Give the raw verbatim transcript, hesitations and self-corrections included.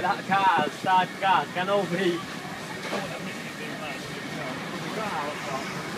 that car, side car, can all be. I don't want to miss it too much.